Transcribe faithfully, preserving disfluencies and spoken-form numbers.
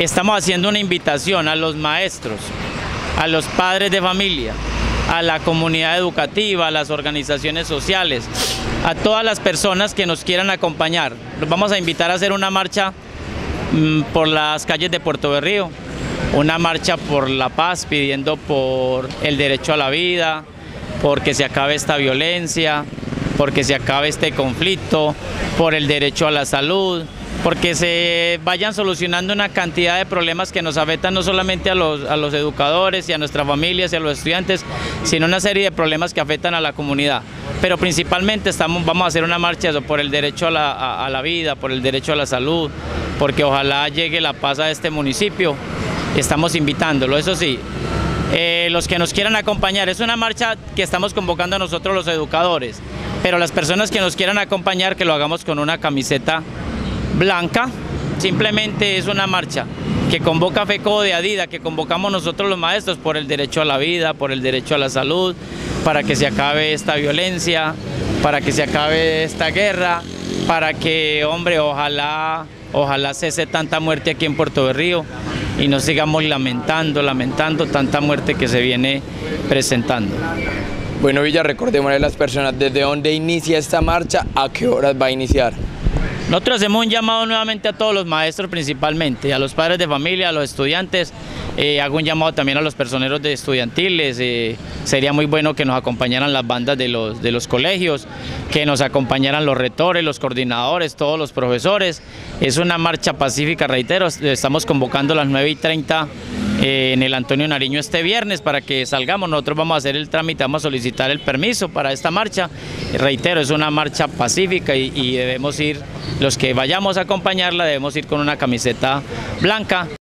estamos haciendo una invitación a los maestros, a los padres de familia, a la comunidad educativa, a las organizaciones sociales, a todas las personas que nos quieran acompañar. Los vamos a invitar a hacer una marcha mmm, por las calles de Puerto Berrío, una marcha por la paz, pidiendo por el derecho a la vida, porque se acabe esta violencia, porque se acabe este conflicto, por el derecho a la salud, porque se vayan solucionando una cantidad de problemas que nos afectan no solamente a los, a los educadores y a nuestras familias y a los estudiantes, sino una serie de problemas que afectan a la comunidad. Pero principalmente estamos, vamos a hacer una marcha por el derecho a la, a, a la vida, por el derecho a la salud, porque ojalá llegue la paz a este municipio. Estamos invitándolo, eso sí. Eh, los que nos quieran acompañar, es una marcha que estamos convocando a nosotros los educadores, pero las personas que nos quieran acompañar, que lo hagamos con una camiseta blanca. Simplemente es una marcha que convoca FECODE de ADIDA, que convocamos nosotros los maestros por el derecho a la vida, por el derecho a la salud, para que se acabe esta violencia, para que se acabe esta guerra, para que, hombre, ojalá, ojalá cese tanta muerte aquí en Puerto Berrío y no sigamos lamentando, lamentando tanta muerte que se viene presentando. Bueno, Villa, recordémosle a las personas desde dónde inicia esta marcha, a qué horas va a iniciar. Nosotros hacemos un llamado nuevamente a todos los maestros principalmente, a los padres de familia, a los estudiantes, eh, hago un llamado también a los personeros de estudiantiles, eh, sería muy bueno que nos acompañaran las bandas de los, de los colegios, que nos acompañaran los rectores, los coordinadores, todos los profesores. Es una marcha pacífica, reitero, estamos convocando a las nueve y treinta eh, en el Antonio Nariño este viernes para que salgamos. Nosotros vamos a hacer el trámite, vamos a solicitar el permiso para esta marcha. Reitero, es una marcha pacífica y, y debemos ir, los que vayamos a acompañarla debemos ir con una camiseta blanca.